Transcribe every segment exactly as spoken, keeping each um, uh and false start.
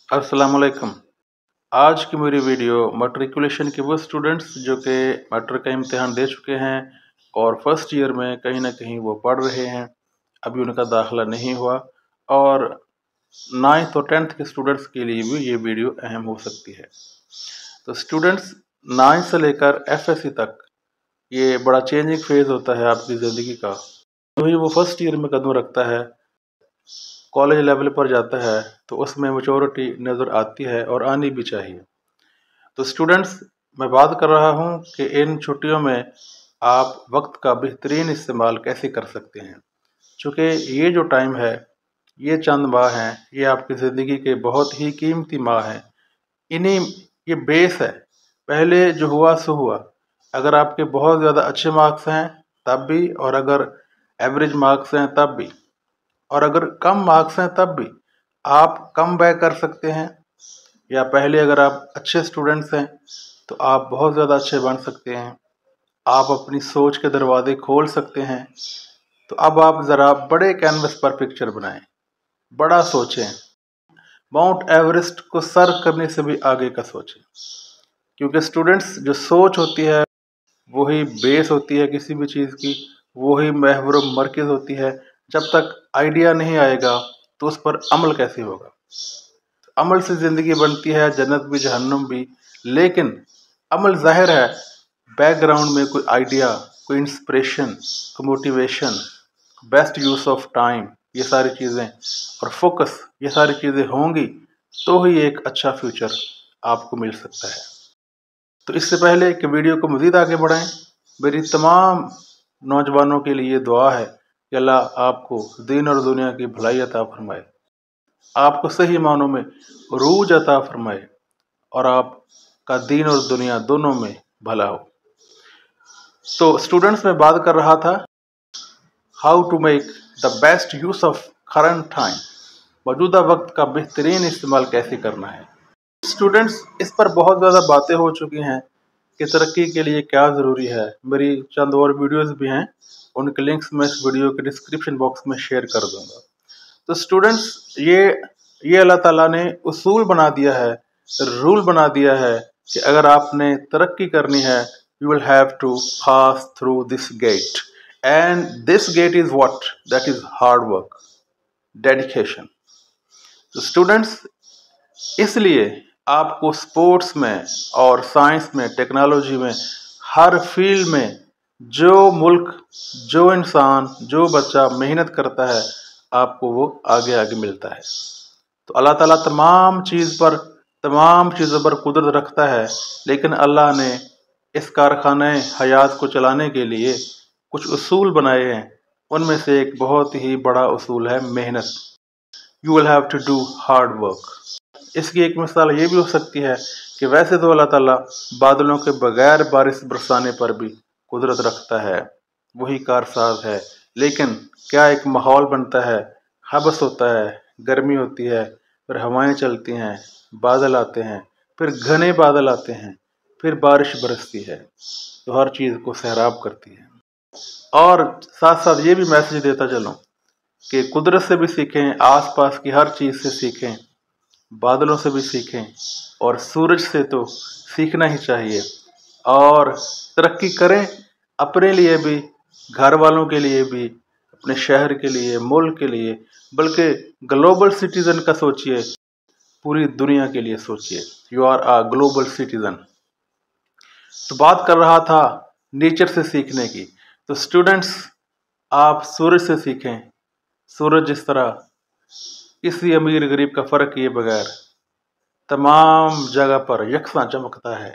अस्सलामुअलैकुम। आज की मेरी वीडियो मैट्रिकुलेशन के वो स्टूडेंट्स जो कि मैट्रिक का इम्तिहान दे चुके हैं और फर्स्ट ईयर में कहीं ना कहीं वो पढ़ रहे हैं, अभी उनका दाखिला नहीं हुआ, और नाइन्थ और टेंथ के स्टूडेंट्स के लिए भी ये वीडियो अहम हो सकती है। तो स्टूडेंट्स, नाइन्थ से लेकर एफ एस सी तक ये बड़ा चेंजिंग फेज होता है आपकी ज़िंदगी का। तो ही वो फर्स्ट ईयर में कदम रखता है, कॉलेज लेवल पर जाता है, तो उसमें मैच्योरिटी नज़र आती है और आनी भी चाहिए। तो स्टूडेंट्स, मैं बात कर रहा हूँ कि इन छुट्टियों में आप वक्त का बेहतरीन इस्तेमाल कैसे कर सकते हैं। चूँकि ये जो टाइम है, ये चंद माह हैं, ये आपकी ज़िंदगी के बहुत ही कीमती माह हैं। इन्हीं ये बेस है, पहले जो हुआ सो हुआ। अगर आपके बहुत ज़्यादा अच्छे मार्क्स हैं तब भी, और अगर एवरेज मार्क्स हैं तब भी, और अगर कम मार्क्स हैं तब भी आप कम बैक कर सकते हैं। या पहले अगर आप अच्छे स्टूडेंट्स हैं तो आप बहुत ज़्यादा अच्छे बन सकते हैं, आप अपनी सोच के दरवाजे खोल सकते हैं। तो अब आप ज़रा बड़े कैनवस पर पिक्चर बनाएं, बड़ा सोचें, माउंट एवरेस्ट को सर करने से भी आगे का सोचें। क्योंकि स्टूडेंट्स, जो सोच होती है वही बेस होती है किसी भी चीज़ की, वही महवर मरकज़ होती है। जब तक आइडिया नहीं आएगा तो उस पर अमल कैसे होगा। अमल से ज़िंदगी बनती है, जन्नत भी जहन्नुम भी। लेकिन अमल ज़ाहिर है, बैकग्राउंड में कोई आइडिया, कोई इंस्पिरेशन, कोई motivation, best use of time, ये सारी चीज़ें, और फोकस, ये सारी चीज़ें होंगी तो ही एक अच्छा फ्यूचर आपको मिल सकता है। तो इससे पहले कि वीडियो को मज़ीद आगे बढ़ाएं, मेरी तमाम नौजवानों के लिए दुआ है कि अल्लाह आपको दीन और दुनिया की भलाई अता फरमाए, आपको सही मानों में रूज अता फरमाए, और आपका दीन और दुनिया दोनों में भला हो। तो स्टूडेंट्स, में बात कर रहा था how to make the best use of current time, मौजूदा वक्त का बेहतरीन इस्तेमाल कैसे करना है। स्टूडेंट्स, इस पर बहुत ज़्यादा बातें हो चुकी हैं कि तरक्की के लिए क्या ज़रूरी है। मेरी चंद और वीडियोस भी हैं, उनके लिंक्स मैं इस वीडियो के डिस्क्रिप्शन बॉक्स में शेयर कर दूंगा। तो स्टूडेंट्स, ये ये अल्लाह ताला ने उसूल बना दिया है, रूल बना दिया है कि अगर आपने तरक्की करनी है, you will have to pass through this gate, and this gate is what, that is hard work, dedication. तो स्टूडेंट्स, इसलिए आपको स्पोर्ट्स में और साइंस में, टेक्नोलॉजी में, हर फील्ड में जो मुल्क, जो इंसान, जो बच्चा मेहनत करता है, आपको वो आगे आगे मिलता है। तो अल्लाह ताला तमाम चीज़ पर, तमाम चीज़ों पर कुदरत रखता है, लेकिन अल्लाह ने इस कारखाने हयात को चलाने के लिए कुछ उसूल बनाए हैं। उनमें से एक बहुत ही बड़ा उसूल है मेहनत। You will have to do hard work. इसकी एक मिसाल ये भी हो सकती है कि वैसे तो अल्लाह ताला बादलों के बगैर बारिश बरसाने पर भी कुदरत रखता है, वही कारसाज है, लेकिन क्या एक माहौल बनता है, हबस होता है, गर्मी होती है, फिर हवाएं चलती हैं, बादल आते हैं, फिर घने बादल आते हैं, फिर बारिश बरसती है, तो हर चीज़ को सैराब करती है। और साथ साथ ये भी मैसेज देता चलूँ कि कुदरत से भी सीखें, आसपास की हर चीज़ से सीखें, बादलों से भी सीखें, और सूरज से तो सीखना ही चाहिए। और तरक्की करें, अपने लिए भी, घर वालों के लिए भी, अपने शहर के लिए, मुल्क के लिए, बल्कि ग्लोबल सिटीज़न का सोचिए, पूरी दुनिया के लिए सोचिए। You are a global citizen. तो बात कर रहा था नेचर से सीखने की। तो स्टूडेंट्स, आप सूरज से सीखें। सूरज जिस तरह किसी अमीर गरीब का फ़र्क किए बगैर तमाम जगह पर यकसा चमकता है,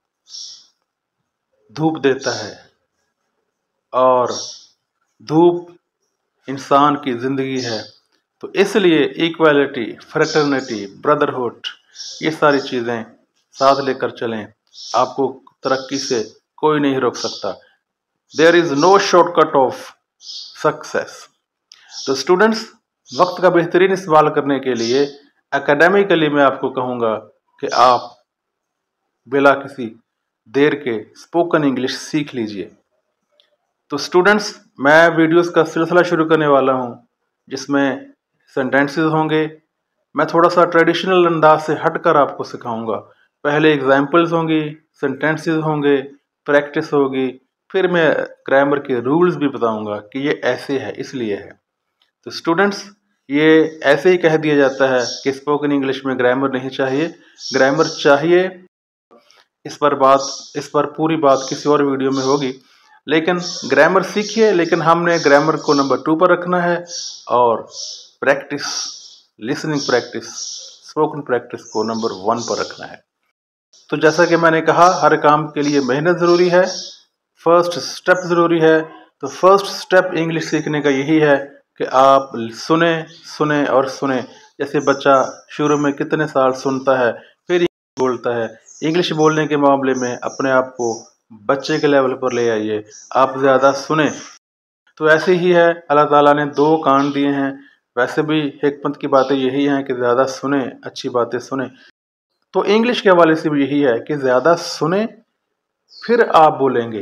धूप देता है, और धूप इंसान की ज़िंदगी है। तो इसलिए इक्वालिटी, फ्रेटर्निटी, ब्रदरहुड, ये सारी चीज़ें साथ लेकर चलें। आपको तरक्की से कोई नहीं रोक सकता। There is no shortcut of success. तो स्टूडेंट्स, वक्त का बेहतरीन इस्तेमाल करने के लिए एकेडमिकली मैं आपको कहूँगा कि आप बिला किसी देर के स्पोकन इंग्लिश सीख लीजिए। तो स्टूडेंट्स, मैं वीडियोस का सिलसिला शुरू करने वाला हूँ जिसमें सेंटेंसेस होंगे, मैं थोड़ा सा ट्रेडिशनल अंदाज से हटकर आपको सिखाऊंगा। पहले एग्जाम्पल्स होंगी, सेंटेंसेस होंगे, प्रैक्टिस होगी, फिर मैं ग्रामर के रूल्स भी बताऊंगा कि ये ऐसे है, इसलिए है। तो स्टूडेंट्स, ये ऐसे ही कह दिया जाता है कि स्पोकन इंग्लिश में ग्रामर नहीं चाहिए। ग्रामर चाहिए, इस पर बात इस पर पूरी बात किसी और वीडियो में होगी। लेकिन ग्रामर सीखिए, लेकिन हमने ग्रामर को नंबर टू पर रखना है और practice, listening practice, spoken practice को नंबर वन पर रखना है। तो जैसा कि मैंने कहा, हर काम के लिए मेहनत ज़रूरी है, फर्स्ट स्टेप ज़रूरी है। तो फर्स्ट स्टेप इंग्लिश सीखने का यही है कि आप सुने सुने और सुने। जैसे बच्चा शुरू में कितने साल सुनता है, फिर बोलता है। इंग्लिश बोलने के मामले में अपने आप को बच्चे के लेवल पर ले आइए, आप ज़्यादा सुने। तो ऐसे ही है, अल्लाह ताला ने दो कान दिए हैं। वैसे भी हिकमत की बातें यही हैं कि ज़्यादा सुने, अच्छी बातें सुने। तो इंग्लिश के हवाले से भी यही है कि ज़्यादा सुने फिर आप बोलेंगे।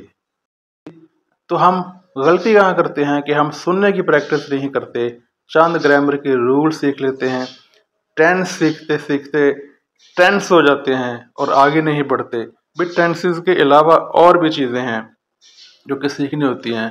तो हम गलती कहाँ करते हैं कि हम सुनने की प्रैक्टिस नहीं करते, चंद ग्रामर के रूल सीख लेते हैं, टेंस सीखते सीखते टेंस हो जाते हैं और आगे नहीं बढ़ते। भी टेंसेस के अलावा और भी चीज़ें हैं जो कि सीखनी होती हैं।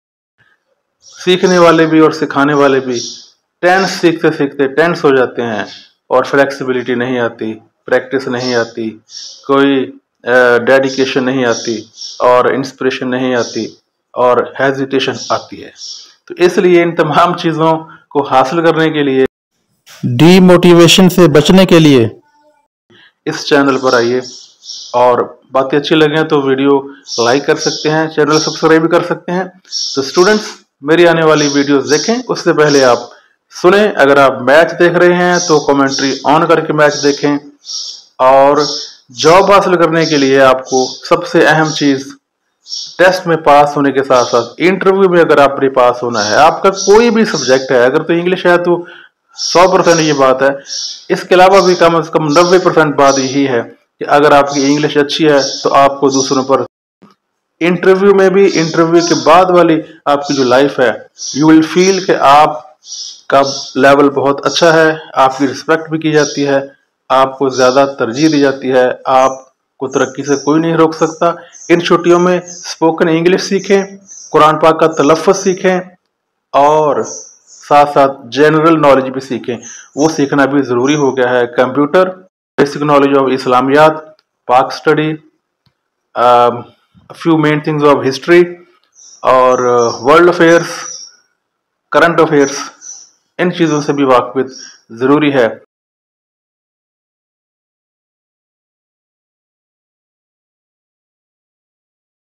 सीखने वाले भी और सिखाने वाले भी टेंस सीखते सीखते टेंस हो जाते हैं और फ्लेक्सिबिलिटी नहीं आती, प्रैक्टिस नहीं आती, कोई डेडिकेशन नहीं आती और इंस्पिरेशन नहीं आती और हेजिटेशन आती है। तो इसलिए इन तमाम चीज़ों को हासिल करने के लिए, डीमोटिवेशन से बचने के लिए इस चैनल पर आइए। और बातें अच्छी लगे तो वीडियो लाइक कर सकते हैं, चैनल सब्सक्राइब भी कर सकते हैं। तो स्टूडेंट्स, मेरी आने वाली वीडियोस देखें, उससे पहले आप सुने। अगर आप मैच देख रहे हैं तो कमेंट्री ऑन करके मैच देखें। और जॉब हासिल करने के लिए आपको सबसे अहम चीज़, टेस्ट में पास होने के साथ साथ इंटरव्यू में अगर आपने पास होना है, आपका कोई भी सब्जेक्ट है, अगर तो इंग्लिश है तो सौ परसेंट ये बात है। इसके अलावा भी कम से कम नब्बे परसेंट बात यही है कि अगर आपकी इंग्लिश अच्छी है तो आपको दूसरों पर इंटरव्यू में भी, इंटरव्यू के बाद वाली आपकी जो लाइफ है, यू विल फील कि आपका लेवल बहुत अच्छा है, आपकी रिस्पेक्ट भी की जाती है, आपको ज़्यादा तरजीह दी जाती है, आपको तरक्की से कोई नहीं रोक सकता। इन छुट्टियों में स्पोकन इंग्लिश सीखें, कुरान पाक का तलफ़्फ़ुज़ सीखें और साथ साथ जनरल नॉलेज भी सीखें। वो सीखना भी ज़रूरी हो गया है। Computer, basic knowledge of Islamiat, Pak study, few main things of history और वर्ल्ड अफेयर्स, करंट अफेयर्स, इन चीज़ों से भी वाकफियत ज़रूरी है।